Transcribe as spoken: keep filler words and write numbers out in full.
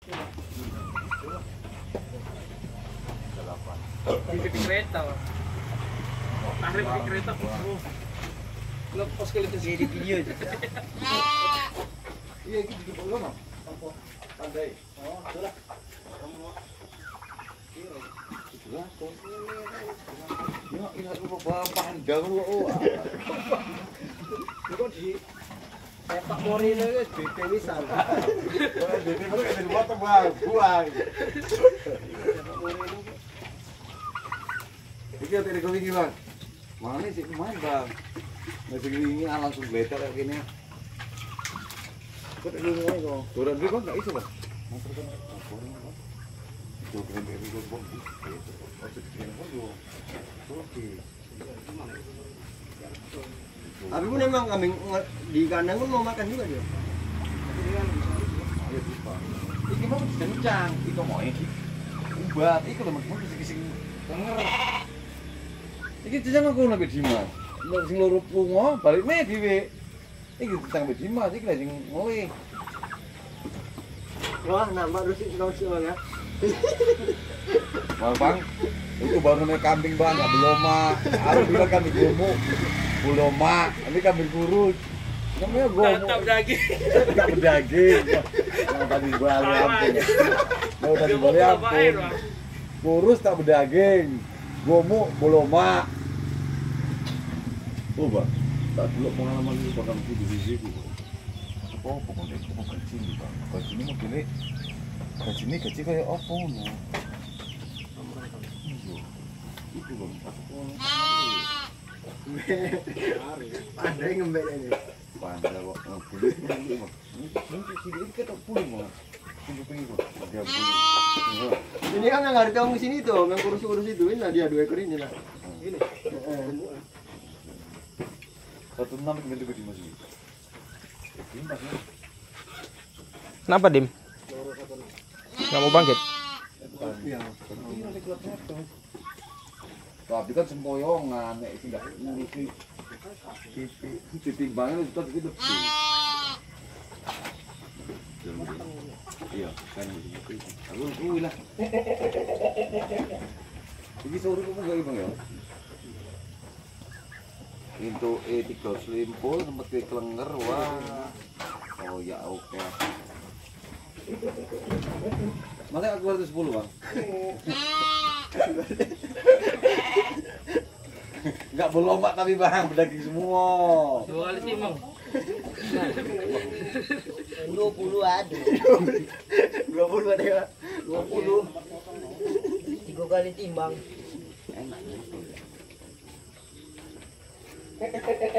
Di kereta. Akhirnya pakai kereta. Lepas kali itu di video aja. Iya gitu di bawah mah. Apa? Pandai. Oh, itulah. Itulah tuh. Ya, ini aku bawa pandang lu. Oh. Kok di sepak mori ini guys, B P misal. Kalau B P pakai dari motor bang, buang. Iki tadi kau ini bang, mana sih kemarin bang? Masih ini langsung belajar kayak gini. Kau tadi ini kok, turun dulu bang nggak iso bang? Motor kan, motor bang. Itu keren kayak gitu bang. Masih keren bang tuh. Oke. Tapi pun memang kambing di kandang pun mau makan juga dia. Ayo bisa. Iki mau kencang, itu mau iki. Ubat, iki lho mau kisih-kisih denger. Iki jajan aku nang Dimas. Nek sing loro lunga, balikne dhewe. Iki ditang Dimas, iki lha sing ngowe. Wah, nambah terus terus ya. Mal bang, itu baru namanya kambing bang, nggak beloma. Aku bilang kambing gemuk, beloma. Ini kambing kurus. Namanya gemuk. Tak berdaging. Tak berdaging. Yang tadi balik ampun. Mau tadi balik ampun. Kurus tak berdaging. Gemuk, beloma. Oh bang, tak dulu pengalaman itu bakal hidup di sini. Apa pokoknya aku mau gaji nih bang. Gaji ini mau gini. Gaji ini gaji kayak apa no? Itu bang, aku Pandai ngembek ini. pandai kok ngebuli ini bang. Mungkin sini ini kita puling bang. Tunggu tunggu bang, dia puling. Ini kan yang nggak ditanggung di sini tuh, yang kurus-kurus itu ini lah dia dua ekor ini lah. Ini. Satu enam itu gede masih. Kenapa, Dim? Nggak mau bangkit? Iya. Tapi kan sempoyongan, nek sing gak ngurusi ditimbangnya itu tadi gitu. Iya, kan gitu. Aku kuwi lah. Iki sore kok enggak Bang ya? Untuk E tiga selimpul sempat ke Klenger, wah. Oh ya oke. Masa aku harus sepuluh bang? Enggak berlomba tapi bang, berdaging semua. Dua kali timbang. Dua puluh ada. Dua puluh ada ya. Dua puluh. Tiga kali timbang. Enak ya.